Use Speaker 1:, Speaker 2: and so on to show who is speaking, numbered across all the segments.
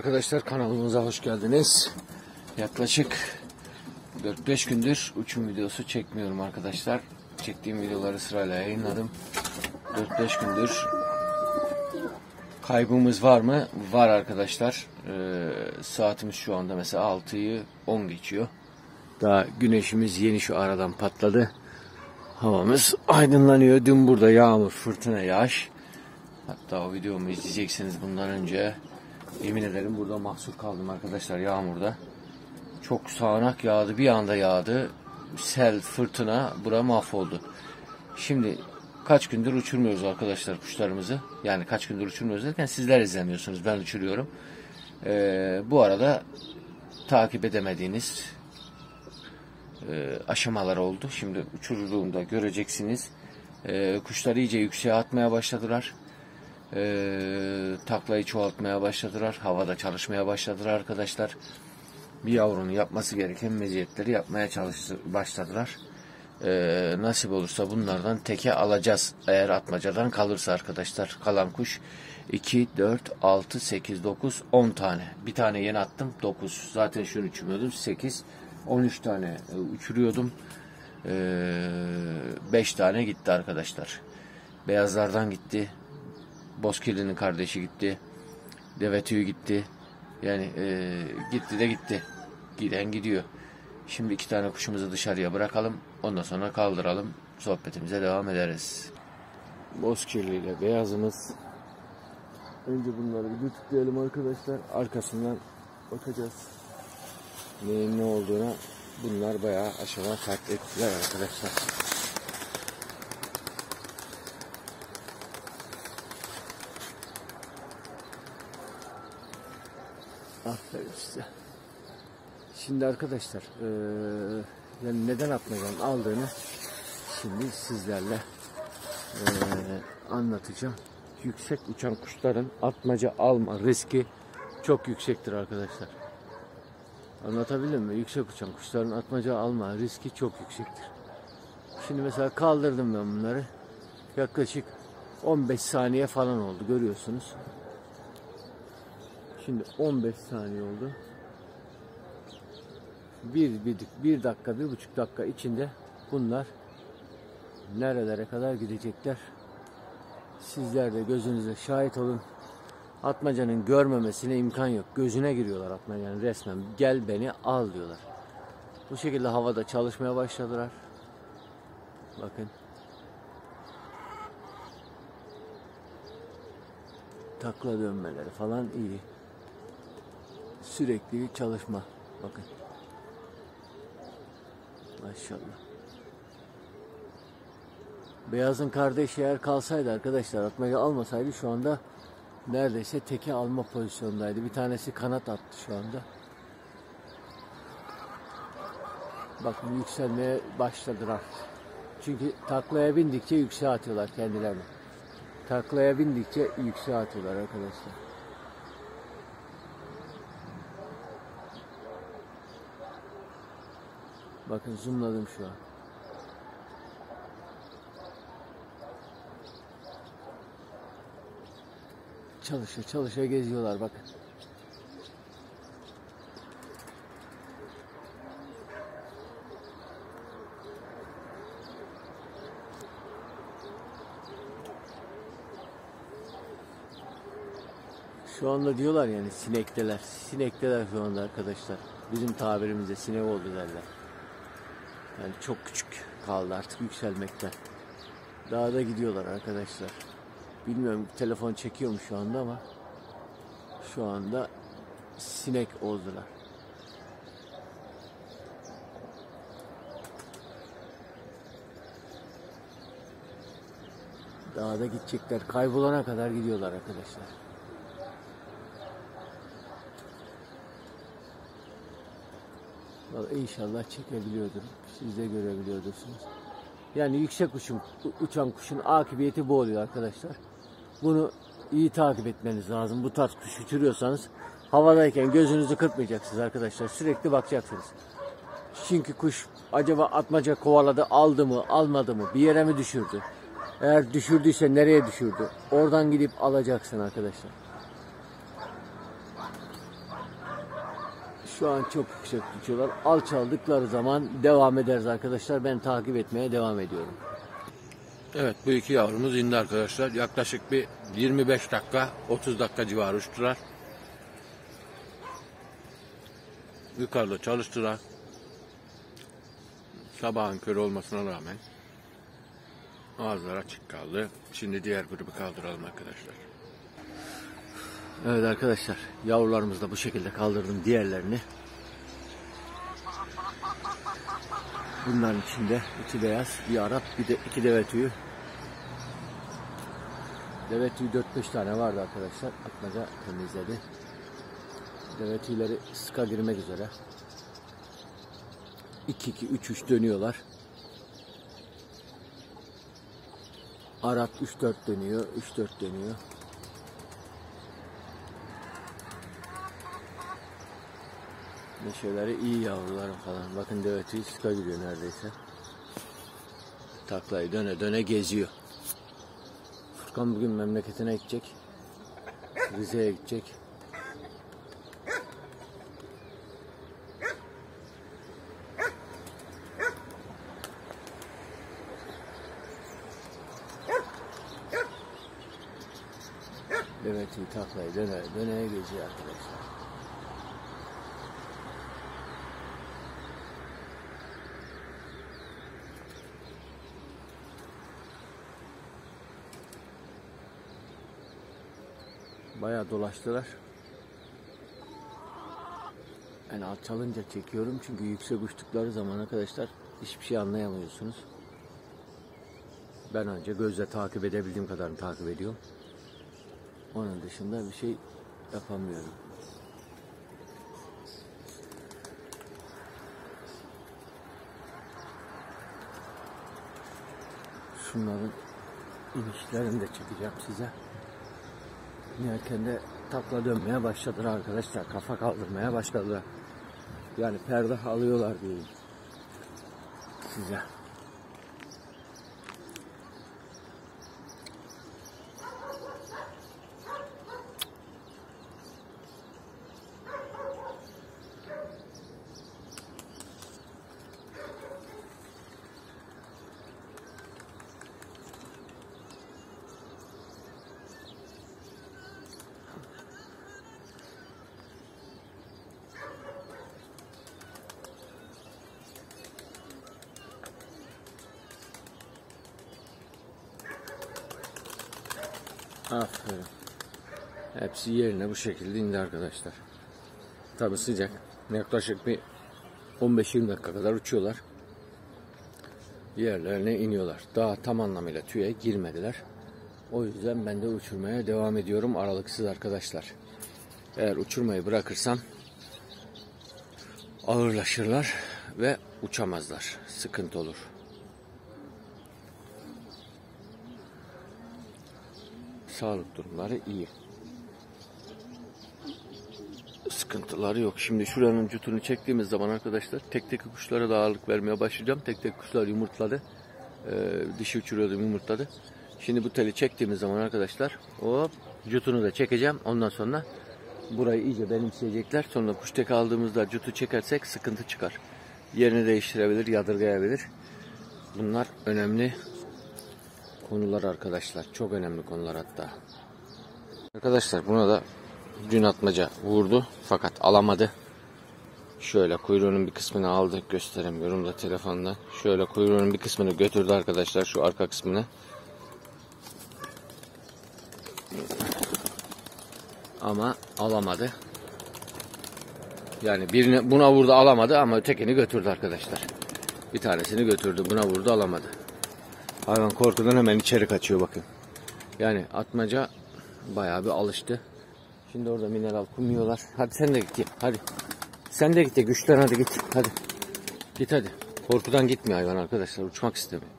Speaker 1: Arkadaşlar, kanalımıza hoş geldiniz. Yaklaşık 4-5 gündür uçum videosu çekmiyorum arkadaşlar. Çektiğim videoları sırayla yayınladım. 4-5 gündür kaybımız var mı? Var arkadaşlar. Saatimiz şu anda mesela 6'yı 10 geçiyor. Daha güneşimiz yeni şu aradan patladı. Havamız aydınlanıyor. Dün burada yağmur, fırtına, yağış. Hatta o videomu izleyeceksiniz bundan önce. Yemin ederim burada mahsur kaldım arkadaşlar yağmurda. Çok sağanak yağdı, bir anda yağdı. Sel, fırtına, bura mahvoldu. Şimdi kaç gündür uçurmuyoruz arkadaşlar kuşlarımızı. Yani kaç gündür uçurmuyoruz derken sizler izlemiyorsunuz, ben uçuruyorum. Bu arada takip edemediğiniz aşamalar oldu. Şimdi uçurduğumda göreceksiniz. Kuşlar iyice yükseğe atmaya başladılar. Taklayı çoğaltmaya başladılar. Havada çalışmaya başladılar arkadaşlar. Bir yavrunun yapması gereken meziyetleri yapmaya başladılar. Nasip olursa bunlardan teke alacağız. Eğer atmacadan kalırsa arkadaşlar. Kalan kuş 2, 4, 6, 8, 9, 10 tane. Bir tane yeni attım. 9. Zaten şunu uçuruyordum. 8, 13 tane uçuruyordum. 5 tane gitti arkadaşlar. Beyazlardan gitti. Bozkirli'nin kardeşi gitti. Deve tüyü gitti. Yani gitti de gitti. Giden gidiyor. Şimdi 2 tane kuşumuzu dışarıya bırakalım. Ondan sonra kaldıralım. Sohbetimize devam ederiz. Bozkirli ile beyazımız. Önce bunları bir tutuklayalım arkadaşlar. Arkasından bakacağız. Neyin ne olduğuna. Bunlar bayağı aşağı fark ettiler arkadaşlar. Aferin size. Şimdi arkadaşlar yani neden atmacan aldığını şimdi sizlerle anlatacağım. Yüksek uçan kuşların atmaca alma riski çok yüksektir arkadaşlar. Anlatabildim mi? Yüksek uçan kuşların atmaca alma riski çok yüksektir. Şimdi mesela kaldırdım ben bunları. Yaklaşık 15 saniye falan oldu, görüyorsunuz. Şimdi 15 saniye oldu. Bir dakika, 1,5 dakika içinde bunlar nerelere kadar gidecekler? Sizler de gözünüze şahit olun. Atmacanın görmemesine imkan yok. Gözüne giriyorlar atmacanın resmen. Gel beni al diyorlar. Bu şekilde havada çalışmaya başladılar. Bakın. Takla dönmeleri falan iyi. Sürekli bir çalışma. Bakın. Maşallah. Beyazın kardeşi eğer kalsaydı arkadaşlar, atmaca almasaydı şu anda neredeyse teke alma pozisyondaydı. Bir tanesi kanat attı şu anda. Bakın yükselmeye başladılar. Çünkü taklaya bindikçe yükseğe atıyorlar kendilerini. Taklaya bindikçe yükseğe atıyorlar arkadaşlar. Bakın zoomladım şu an. Çalışa çalışa geziyorlar bakın. Şu anda diyorlar yani sinekteler. Sinekteler şu anda arkadaşlar. Bizim tabirimizde sinek oldu derler. Yani çok küçük kaldı artık yükselmekten. Daha da gidiyorlar arkadaşlar. Bilmiyorum telefon çekiyor mu şu anda ama şu anda sinek oldular. Daha da gidecekler. Kaybolana kadar gidiyorlar arkadaşlar. Vallahi İnşallah çekebiliyordur. Siz de görebiliyordursunuz. Yani yüksek uçan kuşun akıbeti bu oluyor arkadaşlar. Bunu iyi takip etmeniz lazım. Bu tarz kuş uçuruyorsanız havadayken gözünüzü kırpmayacaksınız arkadaşlar. Sürekli bakacaksınız. Çünkü kuş acaba atmaca kovaladı, aldı mı, almadı mı, bir yere mi düşürdü? Eğer düşürdüyse nereye düşürdü? Oradan gidip alacaksın arkadaşlar. Şu an çok yüksek uçuyorlar. Alçaldıkları zaman devam ederiz arkadaşlar. Ben takip etmeye devam ediyorum. Evet, bu iki yavrumuz indi arkadaşlar. Yaklaşık bir 25 dakika, 30 dakika civarı uçtular. Yukarıda çalıştılar. Sabahın körü olmasına rağmen ağızlar açık kaldı. Şimdi diğer grubu kaldıralım arkadaşlar. Evet arkadaşlar, yavrularımızı da bu şekilde kaldırdım, diğerlerini. Bunların içinde iki beyaz, bir Arap, bir de iki deve tüyü. Deve tüyü 4-5 tane vardı arkadaşlar. Atmaca temizledi. Deve tüyleri sıka girmek üzere. 2-2-3-3 dönüyorlar. Arap 3-4 dönüyor, 3-4 dönüyor. Neşeleri iyi yavrularım falan. Bakın deve tüyü sıka gidiyor neredeyse. Taklayı döne döne geziyor. Furkan bugün memleketine gidecek. Rize'ye gidecek. Deve tüyü taklayı döne döne geziyor arkadaşlar. Bayağı dolaştılar. Yani alçalınca çekiyorum çünkü yüksek uçtukları zaman arkadaşlar hiçbir şey anlayamıyorsunuz. Ben önce gözle takip edebildiğim kadarını takip ediyorum. Onun dışında bir şey yapamıyorum. Şunların inişlerini de çekeceğim size. İnerken de takla dönmeye başladılar arkadaşlar. Kafa kaldırmaya başladılar. Yani perde alıyorlar diyeyim size. Aferin. Hepsi yerine bu şekilde indi arkadaşlar. Tabi sıcak. Yaklaşık bir 15-20 dakika kadar uçuyorlar. Yerlerine iniyorlar. Daha tam anlamıyla tüye girmediler. O yüzden ben de uçurmaya devam ediyorum aralıksız arkadaşlar. Eğer uçurmayı bırakırsam ağırlaşırlar ve uçamazlar. Sıkıntı olur. Sağlık durumları iyi. Sıkıntıları yok. Şimdi şuranın cutunu çektiğimiz zaman arkadaşlar tek tek kuşlara da ağırlık vermeye başlayacağım. Tek tek kuşlar yumurtladı. Dişi uçuruyordum, yumurtladı. Şimdi bu teli çektiğimiz zaman arkadaşlar hop cutunu da çekeceğim. Ondan sonra burayı iyice benimseyecekler. Sonra kuş tek aldığımızda cutu çekersek sıkıntı çıkar. Yerini değiştirebilir, yadırgayabilir. Bunlar önemli konular arkadaşlar. Çok önemli konular hatta. Arkadaşlar buna da dün atmaca vurdu fakat alamadı. Şöyle kuyruğunun bir kısmını aldı. Gösteremiyorum da telefonda. Şöyle kuyruğunun bir kısmını götürdü arkadaşlar. Şu arka kısmını. Ama alamadı. Yani birini buna vurdu alamadı ama ötekini götürdü arkadaşlar. Bir tanesini götürdü. Buna vurdu alamadı. Hayvan korkudan hemen içeri kaçıyor bakın. Yani atmaca bayağı bir alıştı. Şimdi orada mineral kumuyorlar. Hadi sen de git. Hadi. Sen de git de güçlen hadi git. Hadi. Git hadi. Korkudan gitmiyor hayvan arkadaşlar. Uçmak istemiyor.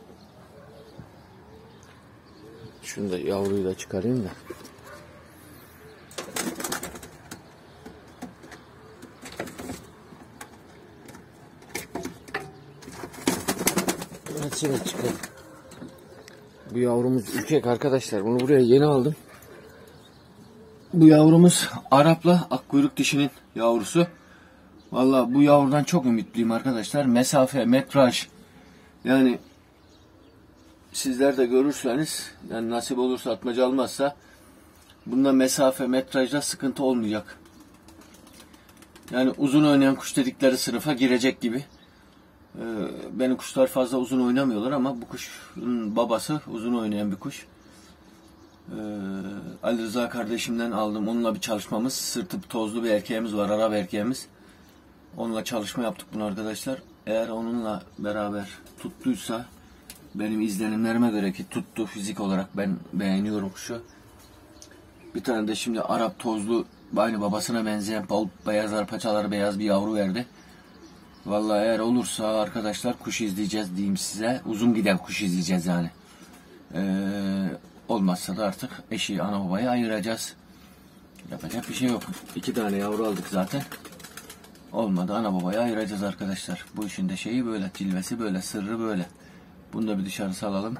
Speaker 1: Şunu da yavruyu da çıkarayım da. Hadi seni çıkalım. Bu yavrumuz ürkek arkadaşlar. Bunu buraya yeni aldım. Bu yavrumuz Arap'la akkuyruk dişinin yavrusu. Vallahi bu yavrudan çok ümitliyim arkadaşlar. Mesafe, metraj, yani sizler de görürseniz, yani nasip olursa, atmaca almazsa, bunda mesafe, metrajda sıkıntı olmayacak. Yani uzun oynayan kuş dedikleri sınıfa girecek gibi. Benim kuşlar fazla uzun oynamıyorlar ama bu kuşun babası uzun oynayan bir kuş. Ali Rıza kardeşimden aldım. Onunla bir çalışmamız. Sırtı tozlu bir erkeğimiz var. Arap erkeğimiz. Onunla çalışma yaptık bunu arkadaşlar. Eğer onunla beraber tuttuysa, benim izlenimlerime göre ki tuttu, fizik olarak ben beğeniyorum kuşu. Bir tane de şimdi Arap tozlu, aynı babasına benzeyen bal beyaz arpaçaları beyaz bir yavru verdi. Vallahi eğer olursa arkadaşlar kuş izleyeceğiz diyeyim size. Uzun giden kuş izleyeceğiz yani. Olmazsa da artık eşi ana babayı ayıracağız. Yapacak bir şey yok. 2 tane yavru aldık zaten. Olmadı, ana babayı ayıracağız arkadaşlar. Bu işin de şeyi böyle, cilvesi böyle, sırrı böyle. Bunu da bir dışarı salalım.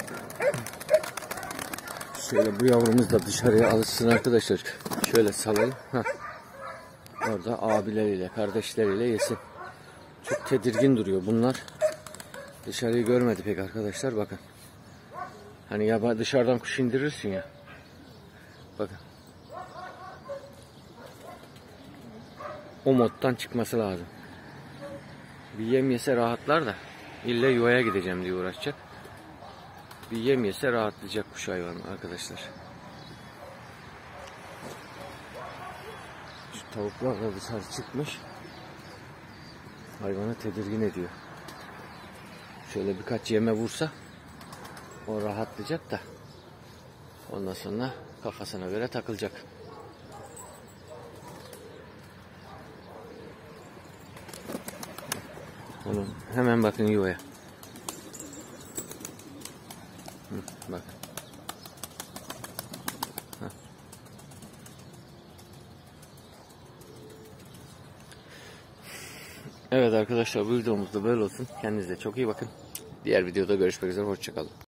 Speaker 1: Şöyle bu yavrumuz da dışarıya alışsın arkadaşlar. Şöyle salalım. Heh. Orada abileriyle, kardeşleriyle yesin. Çok tedirgin duruyor bunlar. Dışarıyı görmedi pek arkadaşlar, bakın. Hani ya dışarıdan kuş indirirsin ya. Bakın. O moddan çıkması lazım. Bir yem yese rahatlar da. İlle yuvaya gideceğim diye uğraşacak. Bir yem yese rahatlayacak kuş hayvanı arkadaşlar. Şu tavuklar da dışarı çıkmış. Hayvanı tedirgin ediyor. Şöyle birkaç yeme vursa o rahatlayacak da ondan sonra kafasına göre takılacak. Onu hemen bakın yuvaya. Bakın. Evet arkadaşlar, bu videomuz da böyle olsun. Kendinize çok iyi bakın. Diğer videoda görüşmek üzere. Hoşça kalın.